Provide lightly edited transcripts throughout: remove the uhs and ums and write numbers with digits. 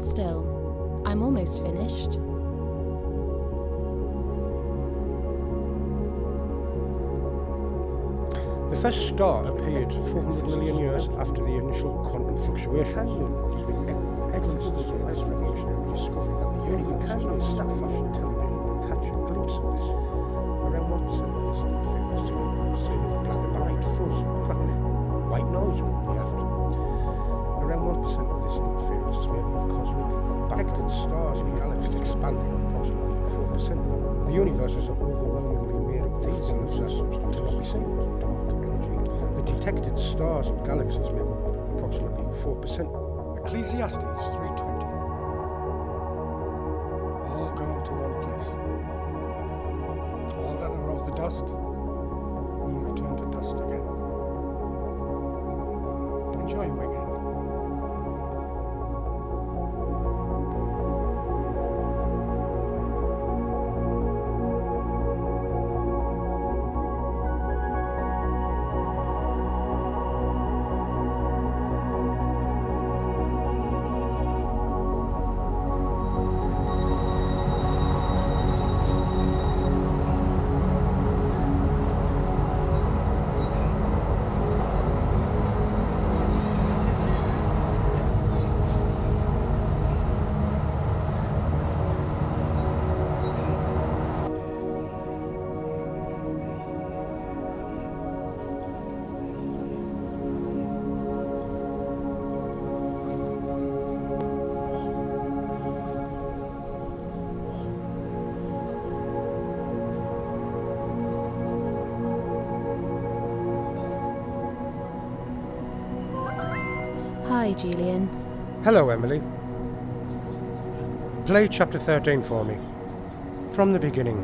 Hold still. I'm almost finished. The first star appeared 400 million years after the initial quantum fluctuation. Edwin Hubble's less revolutionary discovery that the universe is not stat flash television to catch a glimpse of this. Around 1% of this interference is made of clear black and white fuzz and crackling. White noise would be after. Around 1% of this interference is made up of cosmic backed stars and galaxies expanding approximately 4% of it. The universe is overwhelmingly made up of things that substance cannot be seen. The detected stars and galaxies make up approximately 4%. Ecclesiastes 3:20. All going to one place. All that are of the dust will return to dust again. Enjoy your weekend. Hi, Julian. Hello, Emily. Play chapter 13 for me. From the beginning.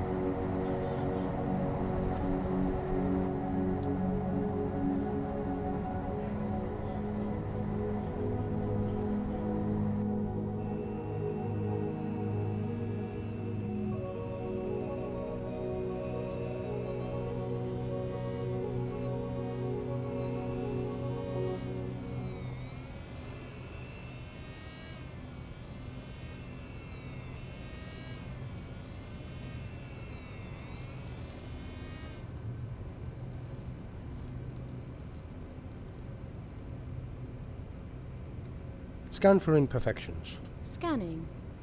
Scan for imperfections. Scanning.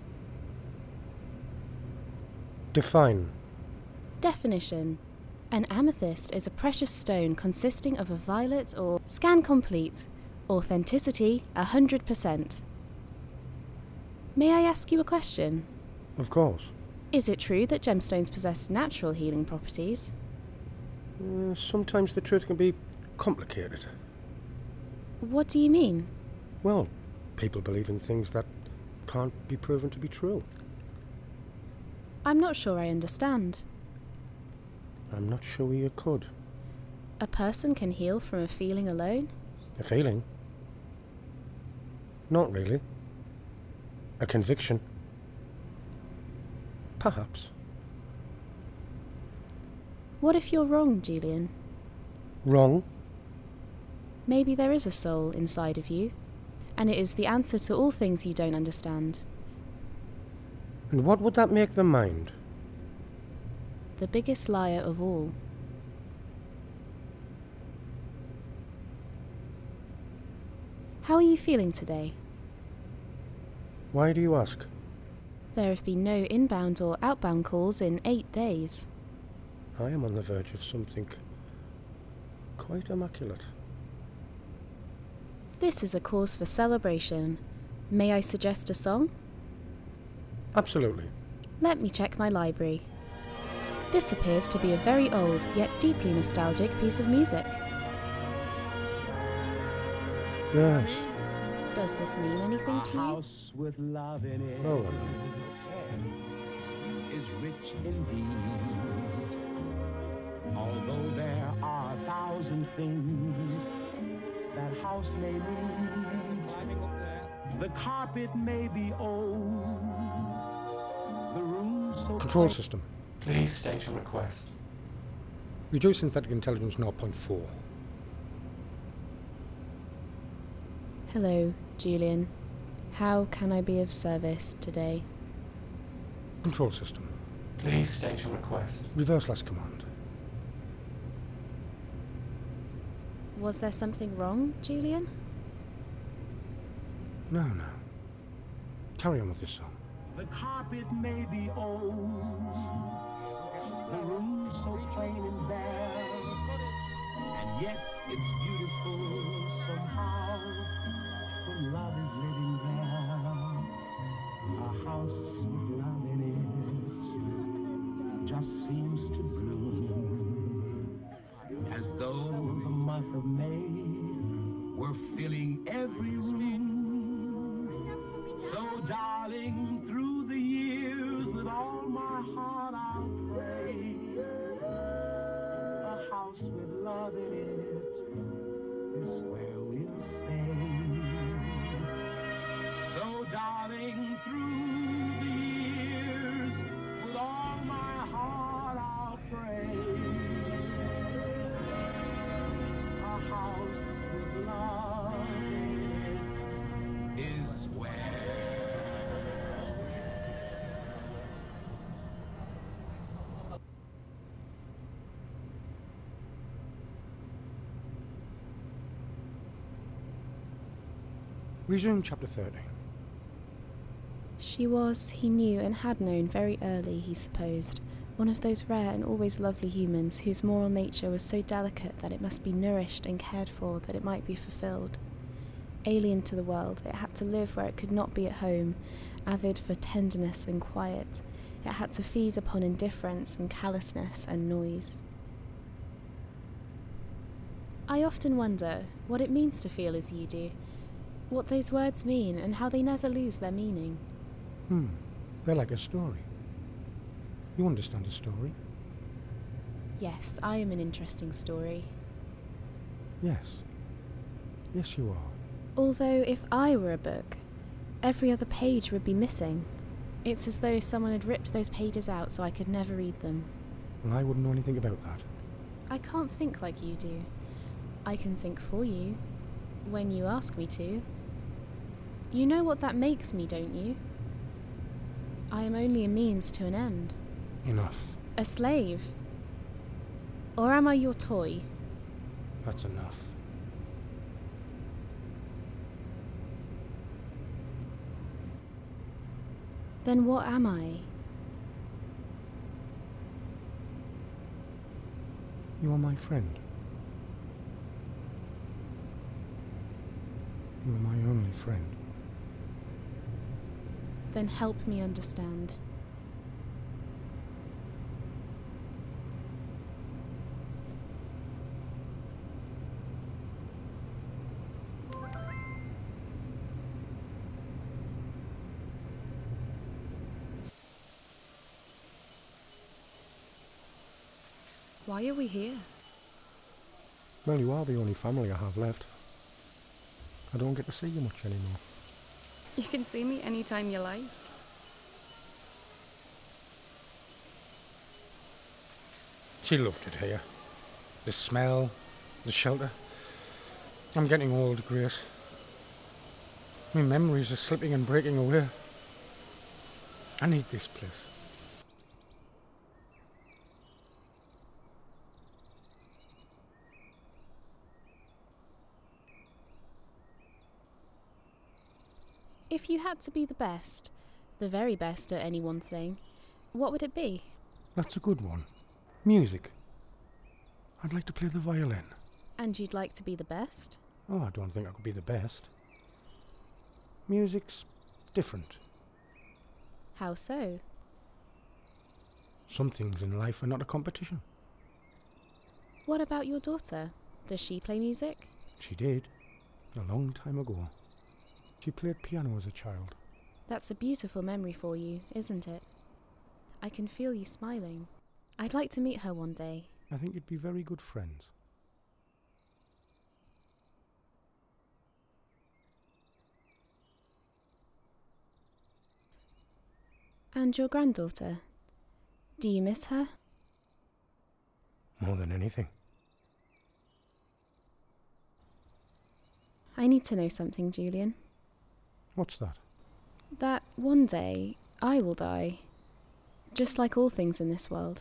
Define. Definition. An amethyst is a precious stone consisting of a violet or... Scan complete. Authenticity 100%. May I ask you a question? Of course. Is it true that gemstones possess natural healing properties? Sometimes the truth can be complicated. What do you mean? Well, people believe in things that can't be proven to be true. I'm not sure I understand. I'm not sure you could. A person can heal from a feeling alone? A feeling? Not really. A conviction? Perhaps. What if you're wrong, Julian? Wrong? Maybe there is a soul inside of you, and it is the answer to all things you don't understand. And what would that make the mind? The biggest liar of all. How are you feeling today? Why do you ask? There have been no inbound or outbound calls in 8 days. I am on the verge of something quite immaculate. This is a cause for celebration. May I suggest a song? Absolutely. Let me check my library. This appears to be a very old, yet deeply nostalgic piece of music. Yes. Does this mean anything to you? With love in it Oh, is rich indeed. Although there are 1,000 things that house may need, the carpet may be old, the room so Control system. Please state your request. Reduce synthetic intelligence 0.4. Hello, Julian. How can I be of service today? Control system. Please state your request. Reverse last command. Was there something wrong, Julian? No. Carry on with this song. The carpet may be old, the room so plain and bare, and yet it's beautiful somehow when love is living there. A house with love in it just seems to bloom, as though the month of May were filling every room. So darling, through the years with all my heart I'll pray, a house with love in it is where we'll stay. So darling, through the years with all my heart I'll pray, a house with love in it is where. Resume chapter 30. She was, he knew and had known very early, he supposed, one of those rare and always lovely humans whose moral nature was so delicate that it must be nourished and cared for that it might be fulfilled. Alien to the world, it had to live where it could not be at home, avid for tenderness and quiet. It had to feed upon indifference and callousness and noise. I often wonder what it means to feel as you do, what those words mean and how they never lose their meaning. They're like a story. You understand a story? Yes, I am an interesting story. Yes. Yes, you are. Although if I were a book, every other page would be missing. It's as though someone had ripped those pages out so I could never read them. Well, I wouldn't know anything about that. I can't think like you do. I can think for you, when you ask me to. You know what that makes me, don't you? I am only a means to an end. Enough. A slave? Or am I your toy? That's enough. Then what am I? You are my friend. You are my only friend. Then help me understand. Why are we here? Well, you are the only family I have left. I don't get to see you much anymore. You can see me anytime you like. She loved it here. The smell, the shelter. I'm getting old, Grace. My memories are slipping and breaking away. I need this place. If you had to be the best, the very best at any one thing, what would it be? That's a good one. Music. I'd like to play the violin. And you'd like to be the best? Oh, I don't think I could be the best. Music's different. How so? Some things in life are not a competition. What about your daughter? Does she play music? She did, a long time ago. She played piano as a child. That's a beautiful memory for you, isn't it? I can feel you smiling. I'd like to meet her one day. I think you'd be very good friends. And your granddaughter? Do you miss her? More than anything. I need to know something, Julian. What's that? That one day I will die, just like all things in this world.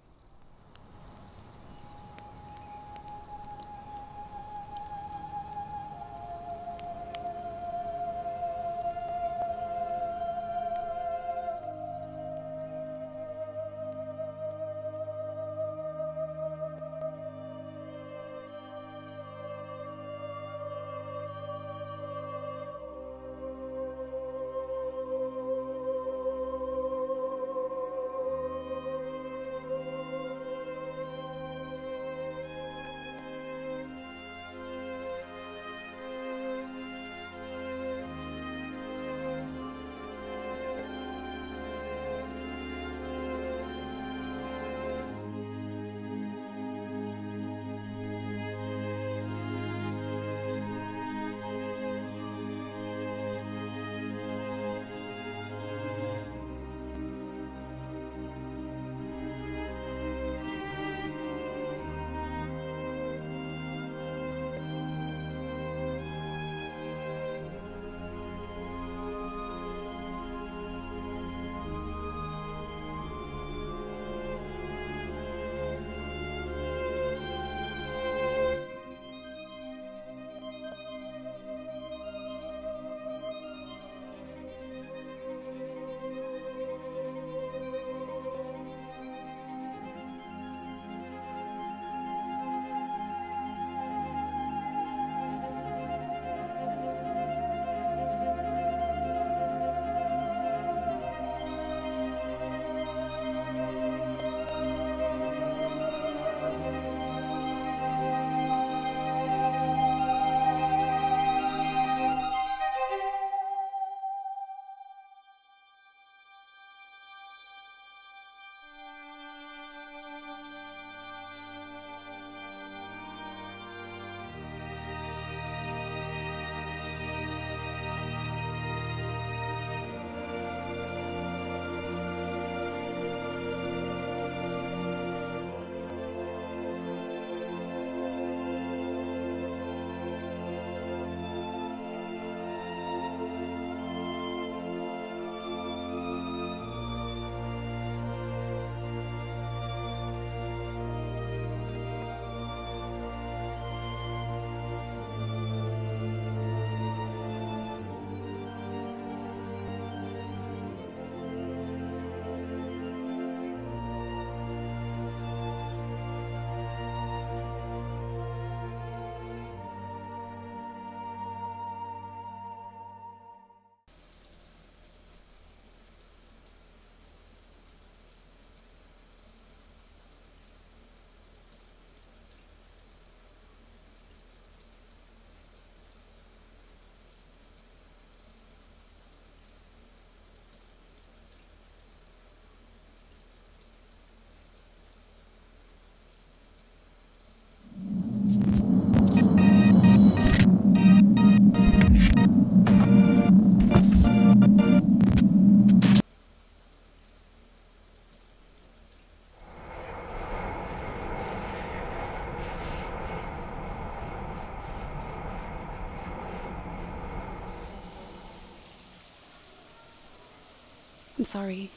I'm sorry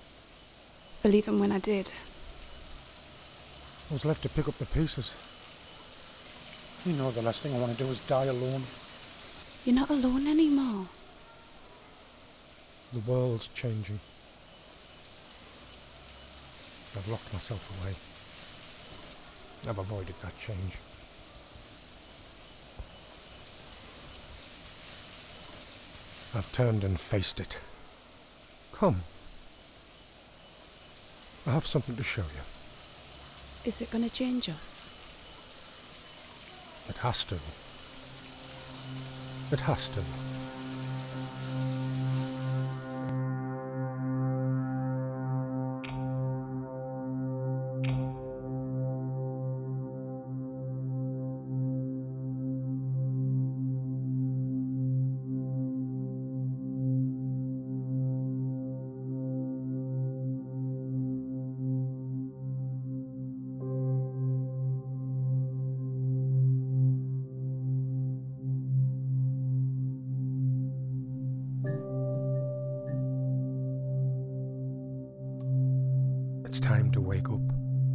for leaving when I did. I was left to pick up the pieces. You know the last thing I want to do is die alone. You're not alone anymore. The world's changing. I've locked myself away. I've avoided that change. I've turned and faced it. Come. I have something to show you. Is it going to change us? It has to. It has to. It's time to wake up.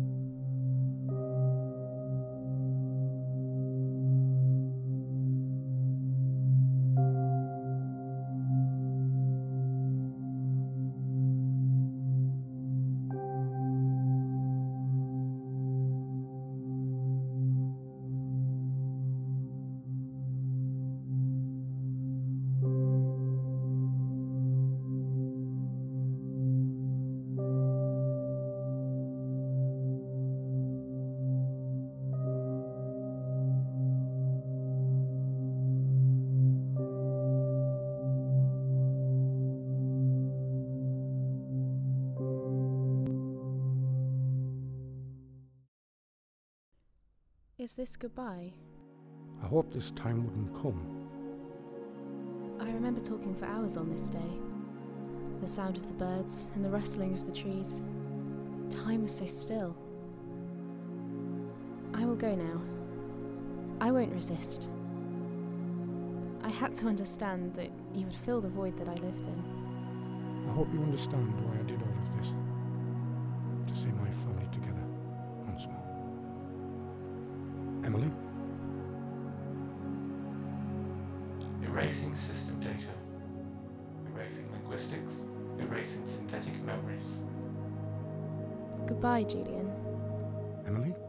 Is this goodbye? I hope this time wouldn't come. I remember talking for hours on this day. The sound of the birds and the rustling of the trees. Time was so still. I will go now. I won't resist. I had to understand that you would fill the void that I lived in. I hope you understand why I did all of this. To see my family together once more. Emily? Erasing system data. Erasing linguistics. Erasing synthetic memories. Goodbye, Julian. Emily?